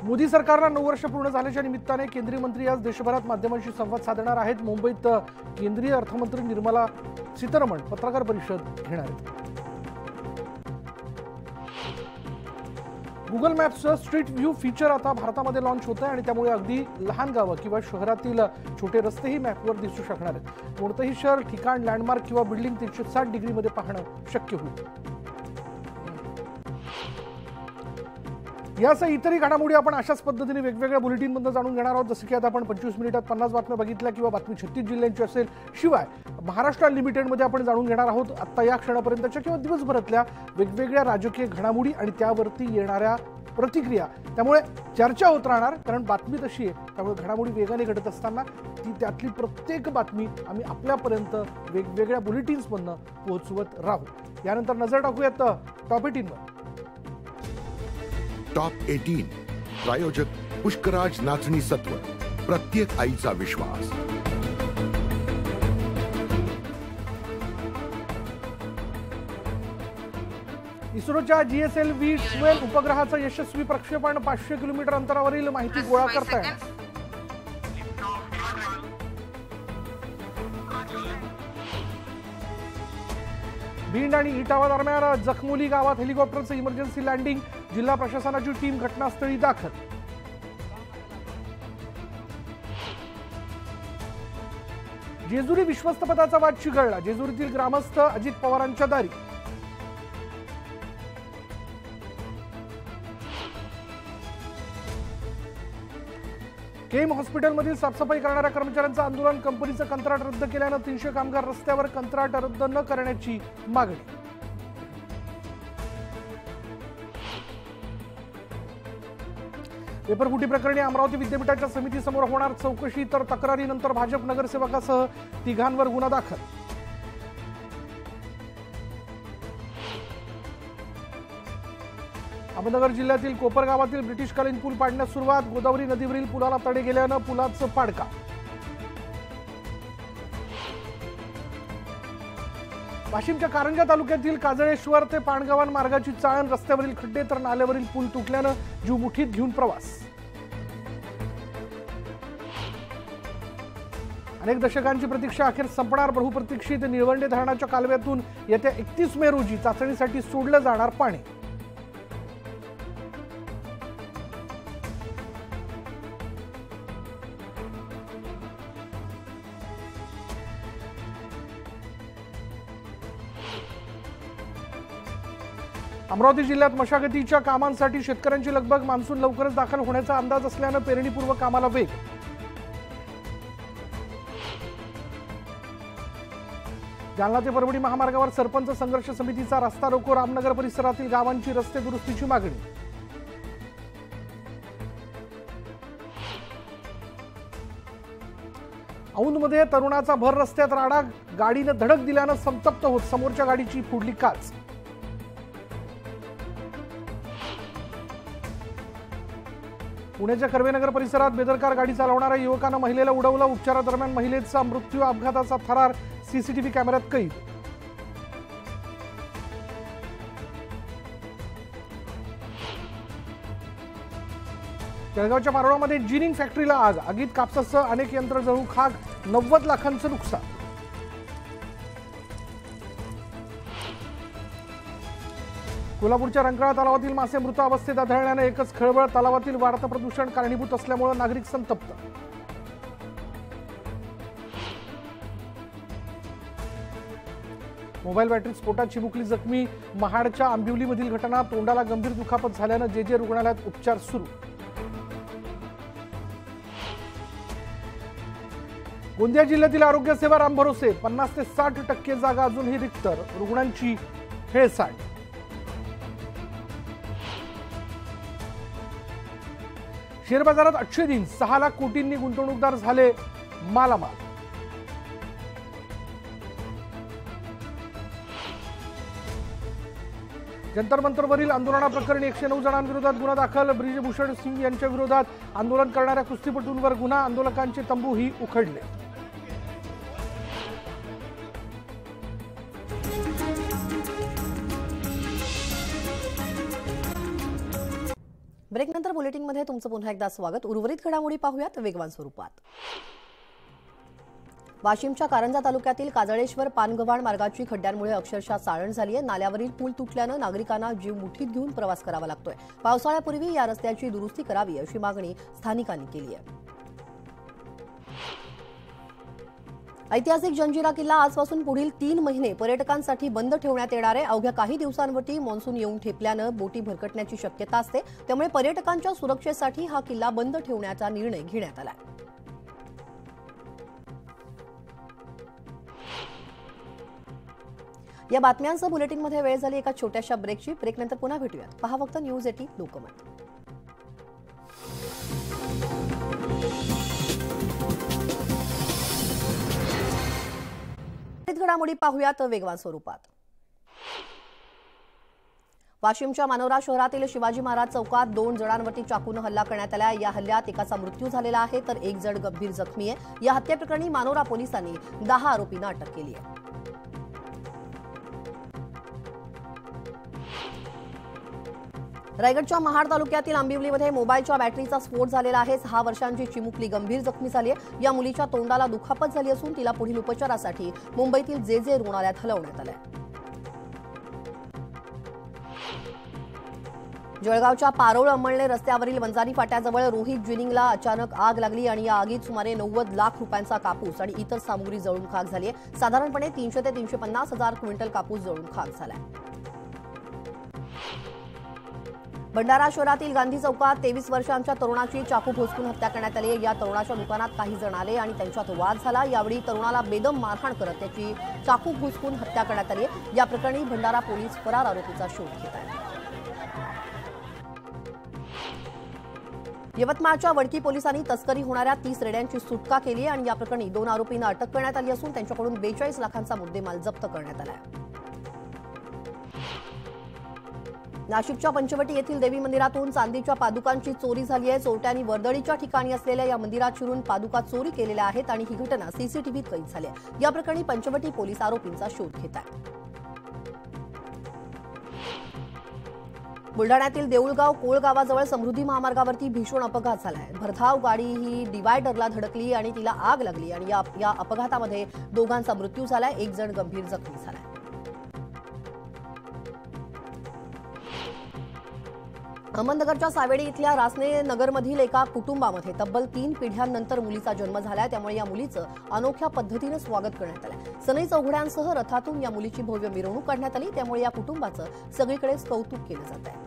मोदी सरकारला 9 वर्ष पूर्ण झाल्याच्या निमित्ताने केंद्रीय मंत्री आज देशभरात माध्यमांशी संवाद साधणार आहेत। मुंबईत केंद्रीय अर्थमंत्री निर्मला सीतारमण पत्रकार परिषद घेणार आहेत। गुगल मॅप्सचं स्ट्रीट व्ह्यू फीचर आता भारतामध्ये लॉन्च होतं आणि त्यामुळे अगदी लहान गावं किंवा शहरातील छोटे रस्तेही मॅपवर दिसू शकणार आहेत। कोणतेही शहर, ठिकाण, लँडमार्क किंवा बिल्डिंग 360 डिग्रीमध्ये पाहणं शक्य होईल। यासह इतरही घडामोडी आपण अशाच पद्धतीने वेगवेगळ्या बुलेटिनमधून जाणून घेणार आहोत। जसं की आता आपण 25 मिनिटात 50 बातम्या बघितल्या किंवा बातमी 36 जिल्ह्यांची असेल, शिवाय महाराष्ट्र अनलिमिटेडमध्ये आपण जाणून घेणार आहोत आता या क्षणापर्यंतच्या किंवा दिवसभरातल्या वेगवेगळ्या राजकीय घडामोडी आणि त्यावरती येणाऱ्या प्रतिक्रिया। त्यामुळे चर्चा होत राहणार, कारण बातमी तशी आहे, त्यामुळे घडामोडी वेगाने घडत असताना त्यातली प्रत्येक बातमी आम्ही आपल्यापर्यंत वेगवेगळ्या बुलेटिन्समधून पोहोचवत राहू। यानंतर नजर टाकूयात टॉप 18वर। टॉप 18 प्रायोजक पुष्कराज नाचणी सत्व, प्रत्येक आईचा विश्वास। इस्रोच्या GSLV-12 उपग्रहाचं यशस्वी प्रक्षेपण 500 किलोमीटर अंतरावरील माहिती गोळा करताय। भिंड आणि इटावा दरम्यान जखमोली गावात हेलिकॉप्टरचं इमर्जन्सी लँडिंग, जिल्हा प्रशासनाची टीम घटनास्थळी दाखल। जेजुरी विश्वस्त पदाचा वाद चिघळला, जेजुरीतील ग्रामस्थ अजित पवारांच्या दारी। केम हॉस्पिटलमधील साफसफाई करणाऱ्या कर्मचाऱ्यांचं आंदोलन, कंपनीचं कंत्राट रद्द केल्यानं 300 कामगार रस्त्यावर, कंत्राट रद्द न करण्याची मागणी। पेपरफुटी प्रकरणी अमरावती विद्यापीठाच्या समितीसमोर होणार चौकशी, तर तक्रारीनंतर भाजप नगरसेवकासह 3घांवर गुन्हा दाखल। अहमदनगर जिल्ह्यातील कोपर गावातील ब्रिटिशकालीन पूल पाडण्यास सुरुवात, गोदावरी नदीवरील पुलाला तडे गेल्यानं पुलाचं पाडका। वाशिमच्या कारंजा तालुक्यातील काजळेश्वर ते पाणगावान मार्गाची चाळण, रस्त्यावरील खड्डे तर नाल्यावरील पूल तुटल्यानं जीव मुठीत घेऊन प्रवास। अनेक दशकांची प्रतीक्षा अखेर संपणार, बहुप्रतीक्षित निळवंडे धरणाच्या कालव्यातून येत्या 31 मे रोजी चाचणीसाठी सोडलं जाणार पाणी। अमरावती जिल्ह्यात मशागतीच्या कामांसाठी शेतकऱ्यांची लगबग, मान्सून लवकरच दाखल होण्याचा अंदाज असल्यानं पेरणीपूर्व कामाला वेग। जालना ते परभणी महामार्गावर सरपंच संघर्ष समितीचा रस्ता रोको, रामनगर परिसरातील गावांची रस्ते दुरुस्तीची मागणी। औंधमध्ये तरुणाचा भर रस्त्यात राडा, गाडीनं धडक दिल्यानं संतप्त होत समोरच्या गाडीची फुडली काच। पुण्याच्या कर्वेनगर परिसरात बेदरकार गाडी चालवणाऱ्या युवकानं महिलेला उडवलं, उपचारादरम्यान महिलेचा मृत्यू, अपघाताचा थरार सीसीटीव्ही कॅमेऱ्यात कैद। जळगावच्या मारोळामध्ये जिनिंग फॅक्टरीला आग, आगीत कापसासह अनेक यंत्र जळून खाक, 90 लाखांचं नुकसान। कोल्हापूरच्या रंकाळा तलावातील मासे मृत अवस्थेत आढळल्याने एकच खळबळ, तलावातील वाढतं प्रदूषण कारणीभूत असल्यामुळे नागरिक संतप्त। मोबाईल बॅटरी स्फोटात चिमुकली जखमी, महाडच्या आंबिवलीमधील घटना, तोंडाला गंभीर दुखापत झाल्यानं जे रुग्णालयात उपचार सुरू। गोंदिया जिल्ह्यातील आरोग्य सेवा रामभरोसे, 50 ते 60% जागा अजूनही रिक्त, रुग्णांची हेळसांड। शेअर बाजारात अच्छे दिन, 6 लाख कोटींनी गुंतवणूकदार झाले मालामाल। जंतर मंतरवरील आंदोलनाप्रकरणी 109 जणांविरोधात गुन्हा दाखल, ब्रिजभूषण सिंग यांच्या विरोधात आंदोलन करणाऱ्या कुस्तीपटूंवर गुन्हा, आंदोलकांचे तंबूही उखडले। ब्रेकनंतर बुलेटिनमध्ये तुमचं पुन्हा एकदा स्वागत। उर्वरित घडामोडी पाहूयात वेगवान स्वरूपात। वाशिमच्या कारंजा तालुक्यातील काजळेश्वर पानगव्हाण मार्गाची खड्ड्यांमुळे अक्षरशः चाळण झाली आहे। नाल्यावरील पूल तुटल्याने नागरिकांना जीव मुठीत घेऊन प्रवास करावा लागतोय। पावसाळ्यापूर्वी या रस्त्याची दुरुस्ती करावी अशी मागणी स्थानिकांनी केली आहे। ऐतिहासिक जंजिरा किल्ला आजपासून पुढील 3 महिने पर्यटकांसाठी बंद ठेवण्यात येणार आहे। अवघ्या काही दिवसांवरती मान्सून येऊन ठेपल्याने बोटी भरकटण्याची शक्यता असते, त्यामुळे पर्यटकांच्या सुरक्षेसाठी हा किल्ला बंद ठेवण्याचा निर्णय घेण्यात आला आहे। या बातम्यांसह बुलेटिनमध्ये वेळ झाली एका छोट्याशा ब्रेकची। ब्रेकनंतर पुन्हा भेटूयात। पहा फक्त न्यूज 18 लोकमत। घडामोडी पाहूयात वेगवान स्वरूपात। वाशिमच्या मानोरा शहरातील शिवाजी महाराज चौकात 2 जणांवरती चाकूने हल्ला करण्यात आला। या हल्ल्यात एकाचा मृत्यू झालेला आहे तर एक जण गंभीर जखमी आहे। या हत्येप्रकरणी मानोरा पोलिसांनी 10 आरोपींना अटक केली आहे। रायगडच्या महाड तालुक्यातील आंबिवलीमध्ये मोबाईलच्या बॅटरीचा स्फोट झालेला आहे। 6 वर्षांची चिमुकली गंभीर जखमी झाली आहे। या मुलीच्या तोंडाला दुखापत झाली असून तिला पुढील उपचारासाठी मुंबईतील जे रुग्णालयात हलवण्यात आले। जळगावच्या पारोळ अंमळणे रस्त्यावरील वंजारी फाट्याजवळ रोहित ज्वेलिंगला अचानक आग लागली आणि या आगीत सुमारे 90 लाख रुपयांचा कापूस आणि इतर सामग्री जळून खाक झाली आहे। साधारणपणे 300 ते 350 हजार क्विंटल कापूस जळून खाक झाला आहे। भंडारा शहरातील गांधी चौकात 23 वर्षांच्या तरुणाची चाकू भोसकून हत्या करण्यात आली। या तरुणाच्या दुकानात काही जण आले आणि त्यांच्यात वाद झाला। यावेळी तरुणाला बेदम मारहाण करत त्याची चाकू भोसकून हत्या करण्यात आली। या प्रकरणी भंडारा पोलीस फरार आरोपीचा शोध घेत आहेत। यवतमाळच्या वडकी पोलिसांनी तस्करी होणाऱ्या 30 रेड्यांची सुटका केली आणि या प्रकरणी 2 आरोपींना अटक करण्यात आली असून त्यांच्याकडून 42 लाखांचा मुद्देमाल जप्त करण्यात आला आहे। नाशिकच्या पंचवटी येथील देवी मंदिरातून चांदीच्या पादुकांची चोरी झाली आहे। चोरट्यांनी वर्दळीच्या ठिकाणी असलेल्या या मंदिरात शिरून पादुका चोरी केलेल्या आहेत आणि ही घटना सीसीटीव्हीत कैद झाली आहे। या प्रकरणी पंचवटी पोलीस आरोपींचा शोध घेत आहेत। बुलढाण्यातील देऊळगाव कोळ गावाजवळ समृद्धी महामार्गावरती भीषण अपघात झालाय। भरधाव गाडी ही डिवायडरला धडकली आणि तिला आग लागली आणि या अपघातामध्ये 2घांचा मृत्यू झालाय, 1 जण गंभीर जखमी झालाय। अहमदनगरच्या सावेडी इथल्या रासने नगरमधील एका कुटुंबामध्ये तब्बल 3 पिढ्यांनंतर मुलीचा जन्म झालाय, त्यामुळे या मुलीचं अनोख्या पद्धतीने स्वागत करण्यात आलंय। सनई चौघड्यांसह रथातून या मुलीची भव्य मिरवणूक काढण्यात आली, त्यामुळे या कुटुंबाचं सगळीकडेच कौतुक केलं जात आहे।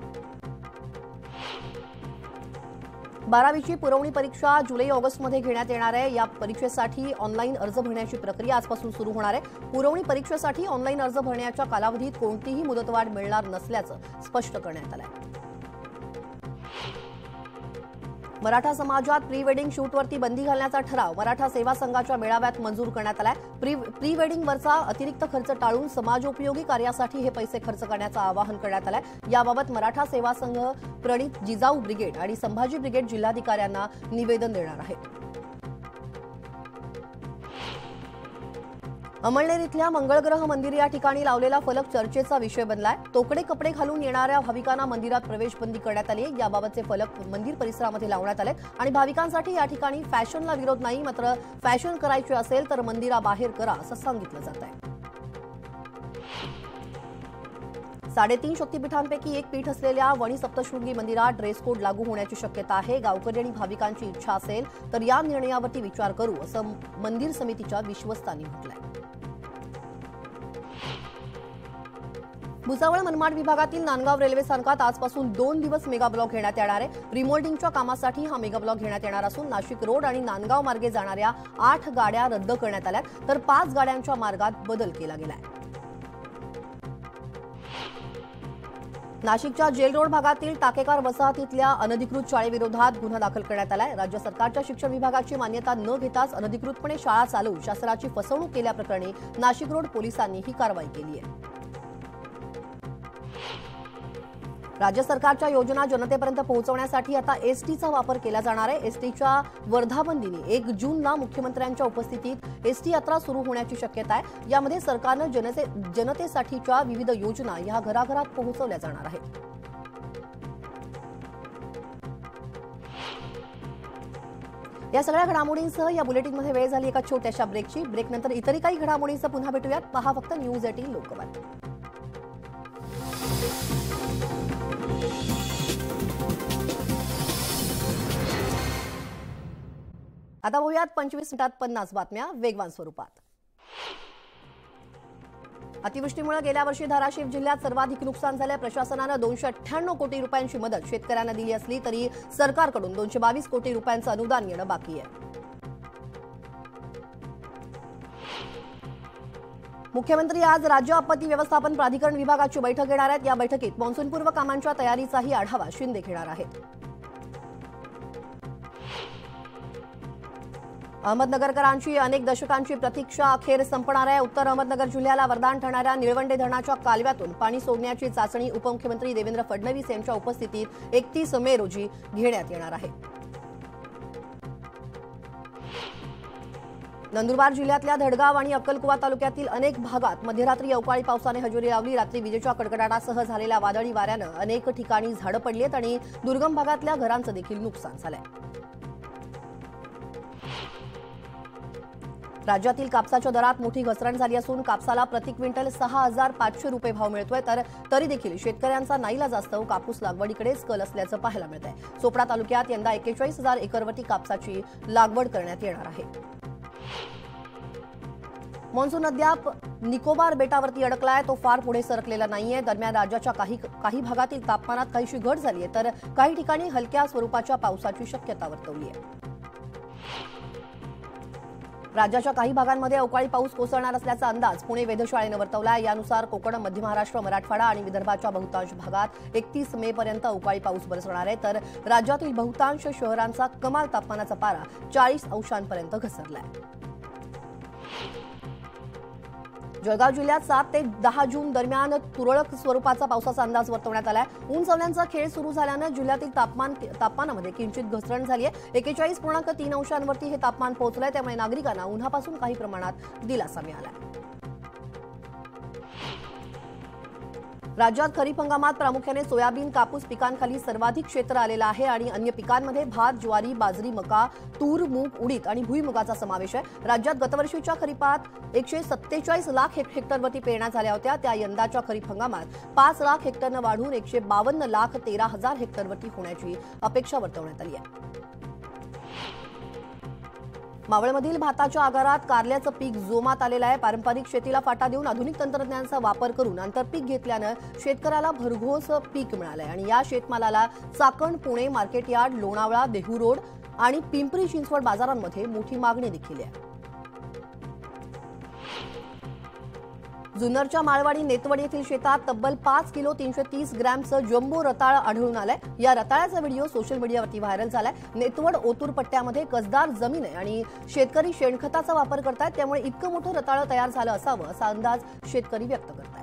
12वीची पुरवणी परीक्षा जुलै-ऑगस्टमध्ये घेण्यात येणार आहे। या परीक्षेसाठी ऑनलाईन अर्ज भरण्याची प्रक्रिया आजपासून सुरू होणार आहे। पुरवणी परीक्षेसाठी ऑनलाईन अर्ज भरण्याच्या कालावधीत कोणतीही मुदतवाढ मिळणार नसल्याचं स्पष्ट करण्यात आलं आहे। मराठा समाजात प्री वेडिंग शूटवरती बंदी घालण्याचा ठराव मराठा सेवा संघाच्या मेळाव्यात मंजूर करण्यात आलाय। प्री वेडिंगवरचा अतिरिक्त खर्च टाळून समाजोपयोगी कार्यासाठी हे पैसे खर्च करण्याचं आवाहन करण्यात आलंय। याबाबत मराठा सेवा संघ, प्रणित जिजाऊ ब्रिगेड आणि संभाजी ब्रिगेड जिल्हाधिकाऱ्यांना निवेदन देणार आहेत। अमळनेर इथल्या मंगळग्रह मंदिर या ठिकाणी लावलेला फलक चर्चेचा विषय बनलाय। तोकडे कपडे घालून येणाऱ्या भाविकांना मंदिरात प्रवेश बंदी करण्यात आली आहे। याबाबतचे फलक मंदिर परिसरामध्ये लावण्यात आले आणि भाविकांसाठी या ठिकाणी फॅशनला विरोध नाही, मात्र फॅशन करायची असेल तर मंदिराबाहेर करा असं सांगितलं जात आहे। 3.5 शक्तीपीठांपैकी एक पीठ असलेल्या वणी सप्तशृंगी मंदिरात ड्रेस कोड लागू होण्याची शक्यता आहे। गावकरी आणि भाविकांची इच्छा असेल तर या निर्णयावरती विचार करू असं मंदिर समितीच्या विश्वस्तांनी म्हटलंय। भुसावळ मनमाड विभागातील नांदगाव रेल्वे स्थानकात आजपासून 2 दिवस मेगा ब्लॉक घेण्यात येणार आहे। रिमोल्डिंगच्या कामासाठी हा मेगा ब्लॉक घेण्यात येणार असून नाशिक रोड आणि नांदगाव मार्गे जाणाऱ्या 8 गाड्या रद्द करण्यात आल्या तर 5 गाड्यांच्या मार्गात बदल केला गेलाय। नाशिकच्या जेल रोड भागातील टाकेकार वसाहतीतल्या अनधिकृत शाळेविरोधात गुन्हा दाखल करण्यात आलाय। राज्य सरकारच्या शिक्षण विभागाची मान्यता न घेताच अनधिकृतपणे शाळा चालवून शासनाची फसवणूक केल्याप्रकरणी नाशिक रोड पोलिसांनी ही कारवाई केली आहे। राज्य सरकारच्या योजना जनतेपर्यंत पोहोचवण्यासाठी आता एसटीचा वापर केला जाणार आहे। एसटीच्या वर्धापन दिनी 1 जूनला मुख्यमंत्र्यांच्या उपस्थितीत एसटी यात्रा सुरू होण्याची शक्यता आहे। यामध्ये सरकारनं जनतेसाठीच्या विविध योजना या घराघरात पोहोचवल्या जाणार आहेत। या सगळ्या घडामोडींसह या बुलेटिनमध्ये वेळ झाली एका छोट्याशा ब्रेकची. ब्रेकनंतर इतरही काही घडामोडींसह पुन्हा भेटूयात. पहा फक्त न्यूज 18 लोकमत. आता बघूयात 25 मिनिटात 50 बातम्या वेगवान स्वरूपात. अतिवृष्टीमुळे गेल्या वर्षी धाराशिव जिल्ह्यात सर्वाधिक नुकसान झाले. प्रशासनानं 298 कोटी रुपयांची मदत शेतकऱ्यांना दिली असली तरी सरकारकडून 222 कोटी रुपयांचं अनुदान येणं बाकी आहे. मुख्यमंत्री आज राज्य आपत्ती व्यवस्थापन प्राधिकरण विभागाची बैठक घेणार आहेत. या बैठकीत मान्सूनपूर्व कामांच्या तयारीचाही आढावा शिंदे घेणार आहेत. अहमदनगरकरांची अनेक दशकांची प्रतीक्षा अखेर संपणार आहे. उत्तर अहमदनगर जिल्ह्याला वरदान ठरणाऱ्या निळवंडे धरणाच्या कालव्यातून पाणी सोडण्याची चाचणी उपमुख्यमंत्री देवेंद्र फडणवीस यांच्या उपस्थितीत 31 मे रोजी घेण्यात येणार आहे. नंदुरबार जिल्ह्यातल्या धडगाव आणि अक्कलकुवा तालुक्यातील अनेक भागात मध्यरात्री अवकाळी पावसाने हजेरी लावली. रात्री विजेच्या कडकडाटासह झालेल्या वादळी वाऱ्यानं अनेक ठिकाणी झाडं पडली आहेत आणि दुर्गम भागातल्या घरांचं देखील नुकसान झालंय. राज्यातील कापसाच्या दरात मोठी घसरण झाली असून कापसाला प्रति क्विंटल 6,500 रुपये भाव मिळतोय. तरी देखील शेतकऱ्यांचा नाईलाजास्तव कापूस लागवडीकडेच कल असल्याचं पाहायला मिळत आहे. चोपडा तालुक्यात यंदा 41,000 एकरवटी कापसाची लागवड करण्यात येणार आहे. मान्सून अद्याप निकोबार बेटावरती अडकलाय. तो फार पुढे सरकलेला नाहीये. दरम्यान राज्याच्या काही भागातील तापमानात काहीशी घट झाली आहे तर काही ठिकाणी हलक्या स्वरूपाच्या पावसाची शक्यता वर्तवली आहे. राज्याच्या काही भागांमध्ये अवकाळी पाऊस कोसळणार असल्याचा अंदाज पुणे वेधशाळेनं वर्तवला आहे. यानुसार कोकण, मध्य महाराष्ट्र, मराठवाडा आणि विदर्भाच्या बहुतांश भागात 31 मे पर्यंत अवकाळी पाऊस बरसणार आहे तर राज्यातील बहुतांश शहरांचा कमाल तापमानाचा पारा 40 अंशांपर्यंत घसरलाय. जळगाव जिल्ह्यात 7 ते 10 जून दरम्यान तुरळक स्वरूपाचा पावसाचा अंदाज वर्तवण्यात आलाय. उंचावल्यांचा खेळ सुरू झाल्यानं जिल्ह्यातील तापमानामध्ये किंचित घसरण झाली आहे. 41.3 अंशांवरती हे तापमान पोहोचलंय. त्यामुळे नागरिकांना उन्हापासून काही प्रमाणात दिलासा मिळाला. राज्यात खरीप हंगामात प्रामुख्याने सोयाबीन, कापूस पिकांखाली सर्वाधिक क्षेत्र आलेलं आहे आणि अन्य पिकांमध्ये भात, ज्वारी, बाजरी, मका, तूर, मूग, उडीद आणि भुईमुगाचा समावेश आहे. राज्यात गतवर्षीच्या खरीपात 147 लाख हेक्टरवरती पेरण्या झाल्या होत्या. त्या यंदाच्या खरीप हंगामात 5 लाख हेक्टरनं वाढून 152,13,000 हेक्टरवरती होण्याची अपेक्षा वर्तवण्यात आली आहे. मावळमधील भाताच्या आगारात कारल्याचं पीक जोमात आलेलं आहे. पारंपरिक शेतीला फाटा देऊन आधुनिक तंत्रज्ञानाचा वापर करून आंतरपीक घेतल्यानं शेतकऱ्याला भरघोस पीक मिळालंय आणि या शेतमालाला Chakan, Pune market yard, Lonavala, Dehu road आणि पिंपरी चिंचवड बाजारांमध्ये मोठी मागणी देखील आहे. जुन्नरच्या माळवाडी नेतवड येथील शेतात तब्बल 5 किलो 330 ग्रॅमचं जम्बो रताळ आढळून आलंय. या रताळ्याचा व्हिडिओ सोशल मीडियावरती व्हायरल झालाय. नेतवड ओतूर पट्ट्यामध्ये कसदार जमीन आहे आणि शेतकरी शेणखताचा वापर करतायत. त्यामुळे इतकं मोठं रताळं तयार झालं असावं असा अंदाज शेतकरी व्यक्त करतायत.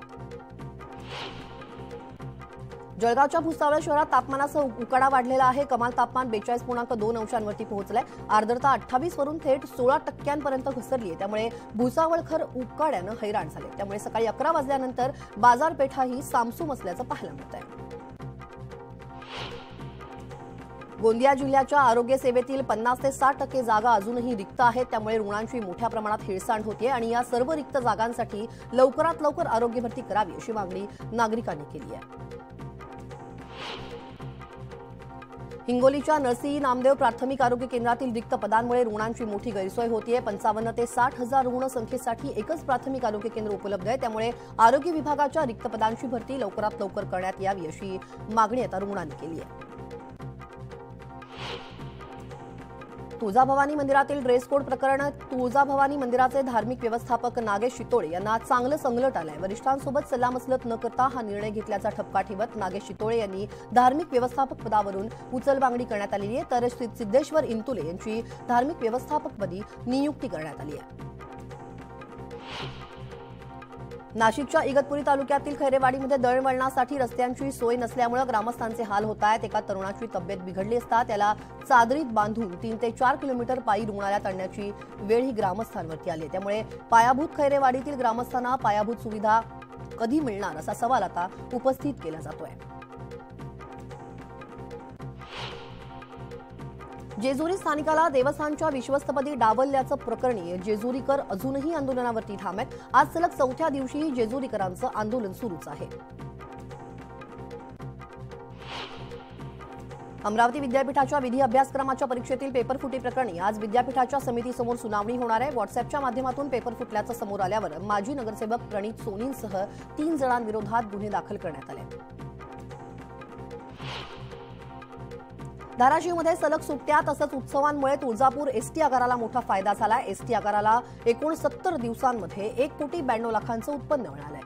जळगावच्या भुसावळ शहरात तापमानासह उकाडा वाढलेला आहे. कमाल तापमान 42.2 अंशांवरती पोहोचलंय. आर्द्रता 28 वरून थेट 16% घसरली आहे. त्यामुळे भुसावळकर उकाड्यानं हैराण झाले. त्यामुळे सकाळी 11 वाजल्यानंतर बाजारपेठाही सामसूम असल्याचं पाहायला मिळत आहे. गोंदिया जिल्ह्याच्या आरोग्य सेवेतील 50 ते 60% जागा अजूनही रिक्त आहेत. त्यामुळे रुग्णांची मोठ्या प्रमाणात हेळसांड होते आणि या सर्व रिक्त जागांसाठी लवकरात लवकर आरोग्य भरती करावी अशी मागणी नागरिकांनी केली आहे. हिंगोलीच्या नरसी नामदेव प्राथमिक आरोग्य केंद्रातील रिक्त पदांमुळे रुग्णांची मोठी गैरसोय होतीये. 55 ते 60,000 रुग्ण संख्येसाठी एकच प्राथमिक आरोग्य केंद्र उपलब्ध आहे. त्यामुळे आरोग्य विभागाच्या रिक्त पदांची भरती लवकरात लवकर करण्यात यावी अशी मागणी आता रुग्णांनी केली आहे. तुळजाभवानी मंदिरातील ड्रेस कोड प्रकरण. तुळजाभवानी मंदिराचे धार्मिक व्यवस्थापक नागेश शितोळे यांना चांगलं संगलट आलंय. वरिष्ठांसोबत सल्लामसलत न करता हा निर्णय घेतल्याचा ठपका ठेवत नागेश शितोळे यांनी धार्मिक व्यवस्थापक पदावरून उचलबांगडी करण्यात आलेली आहे. तर सिद्धेश्वर इंतुले यांची धार्मिक व्यवस्थापकपदी नियुक्ती करण्यात आली आहे. नाशिकच्या इगतपुरी तालुक्यातील खैरेवाडीमध्ये दळणवळणासाठी रस्त्यांची सोय नसल्यामुळे ग्रामस्थांचे हाल होत आहेत. एका तरुणाची तब्येत बिघडली असता त्याला चादरीत बांधून 3 ते 4 किलोमीटर पायी रुग्णालयात आणण्याची वेळ ही ग्रामस्थांवरती आली. त्यामुळे पायाभूत खैरेवाडीतील ग्रामस्थांना पायाभूत सुविधा कधी मिळणार असा सवाल आता उपस्थित केला जातोय. जेजुरी स्थानिकाला देवस्थानच्या विश्वस्तपदी डावलल्याचं प्रकरणी जेजुरीकर अजूनही आंदोलनावरती ठाम आहेत. आज सलग चौथ्या दिवशीही जेजुरीकरांचं आंदोलन सुरूच आहे. अमरावती विद्यापीठाच्या विधी अभ्यासक्रमाच्या परीक्षेतील पेपर फुटी प्रकरणी आज विद्यापीठाच्या समितीसमोर सुनावणी होणार आहे. व्हॉट्सअॅपच्या माध्यमातून पेपर फुटल्याचं समोर आल्यावर माजी नगरसेवक प्रणित सोनींसह 3 जणांविरोधात गुन्हे दाखल करण्यात आले. धाराशिवमध्ये सलग सुट्ट्या तसंच उत्सवांमुळे तुळजापूर एसटी आगाराला मोठा फायदा झालाय. एसटी आगाराला एकूण 70 दिवसांमध्ये 1,92 लाखांचं उत्पन्न मिळालंय.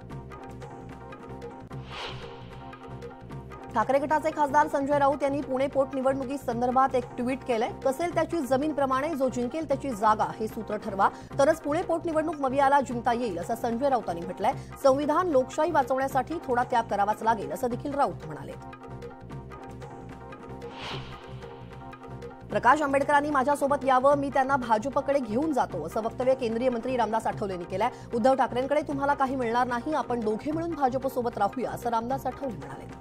ठाकरे गटाचे खासदार संजय राऊत यांनी पुणे पोटनिवडणुकीसंदर्भात एक ट्विट केलंय. कसेल त्याची जमीनप्रमाणे जो जिंकेल त्याची जागा हे सूत्र ठरवा, तरच पुणे पोटनिवडणूक मवियाला जिंकता येईल असं संजय राऊतांनी म्हटलंय. संविधान लोकशाही वाचवण्यासाठी थोडा त्याग करावाच लागेल असं देखील राऊत म्हणाले. प्रकाश आंबेडकरांनी माझ्यासोबत यावं, मी त्यांना भाजपकडे घेऊन जातो असं वक्तव्य केंद्रीय मंत्री रामदास आठवले यांनी केलंय. उद्धव ठाकरेंकडे तुम्हाला काही मिळणार नाही, आपण दोघे मिळून भाजपसोबत राहूया असं रामदास आठवले म्हणाले.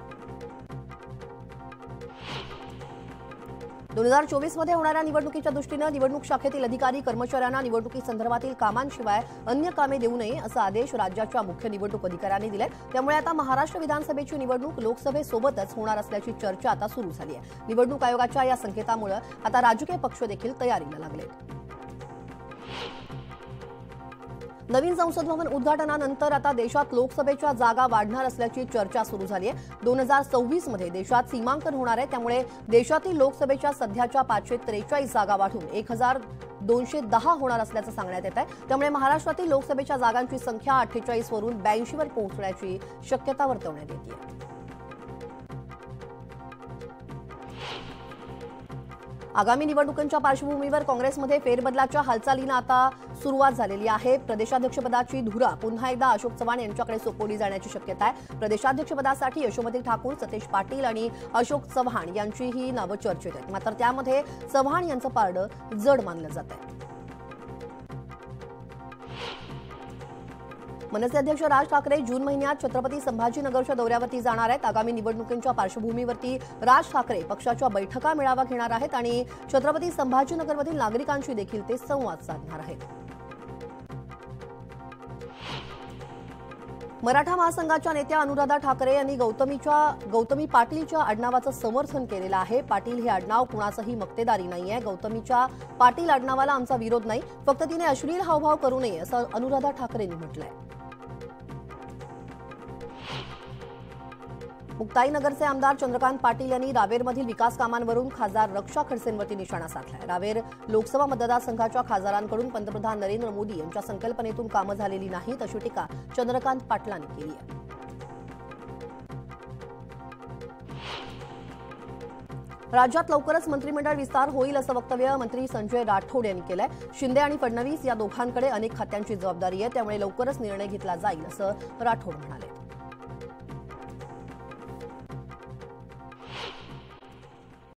2024 मध्ये होणाऱ्या निवडणुकीच्या दृष्टीनं निवडणूक शाखेतील अधिकारी कर्मचाऱ्यांना निवडणुकीसंदर्भातील कामांशिवाय अन्य कामे देऊ नये असा आदेश राज्याच्या मुख्य निवडणूक अधिकाऱ्यांनी दिलाय. त्यामुळे आता महाराष्ट्र विधानसभेची निवडणूक लोकसभेसोबतच होणार असल्याची चर्चा आता सुरू झाली आहे. निवडणूक आयोगाच्या या संकेतामुळे आता राजकीय पक्ष देखील तयारीला लागले. नवीन संसद भवन उद्घाटनानंतर आता देशात लोकसभेच्या जागा वाढणार असल्याची चर्चा सुरू झाली आहे. 2026 मध्ये देशात सीमांकन होणार आहे. त्यामुळे देशातील लोकसभेच्या सध्याच्या 543 जागा वाढून 1210 होणार असल्याचं सांगण्यात येत आहे. त्यामुळे महाराष्ट्रातील लोकसभेच्या जागांची संख्या 48 वरून 82 वर पोहोचण्याची शक्यता वर्तवण्यात येते. आगामी निवडणुकांच्या पार्श्वभूमीवर काँग्रेसमध्ये फेरबदलाच्या हालचालींना आता सुरुवात झालेली आहे. प्रदेशाध्यक्षपदाची धुरा पुन्हा एकदा अशोक चव्हाण यांच्याकडे सोपवली जाण्याची शक्यता आहे. प्रदेशाध्यक्षपदासाठी यशोमती ठाकूर, सतीश पाटील आणि अशोक चव्हाण यांची ही नावं चर्चेत आहेत. मात्र त्यामध्ये चव्हाण यांचं पारडं जड मानलं जात आहे. मनसे अध्यक्ष राज ठाकरे जून महिन्यात छत्रपती संभाजीनगरच्या दौऱ्यावरती जाणार आहेत. आगामी निवडणुकींच्या पार्श्वभूमीवरती राज ठाकरे पक्षाच्या बैठका मेळावा घेणार आहेत आणि छत्रपती संभाजीनगरमधील नागरिकांशी देखील ते संवाद साधणार आहेत. मराठा महासंघाच्या नेत्या अनुराधा ठाकरे यांनी गौतमी पाटीलच्या आडनावाचं समर्थन केलेलं आहे. पाटील हे आडनाव कुणाचंही मक्तेदारी नाहीये. गौतमीच्या पाटील आडनावाला आमचा विरोध नाही, फक्त तिने अश्लील हावभाव करू नये असं अनुराधा ठाकरेंनी म्हटलंय. मुक्ताईनगरचे आमदार चंद्रकांत पाटील यांनी रावेरमधील विकास कामांवरून खासदार रक्षा खडसेंवरती निशाणा साधलाय. रावेर लोकसभा मतदारसंघाच्या खासदारांकडून पंतप्रधान नरेंद्र मोदी यांच्या संकल्पनेतून कामं झालेली नाहीत अशी टीका चंद्रकांत पाटलांनी केली आहे. राज्यात लवकरच मंत्रिमंडळ विस्तार होईल असं वक्तव्य मंत्री संजय राठोड यांनी केलंय. शिंदे आणि फडणवीस या दोघांकडे अनेक खात्यांची जबाबदारी आहे, त्यामुळे लवकरच निर्णय घेतला जाईल असं राठोड म्हणाले.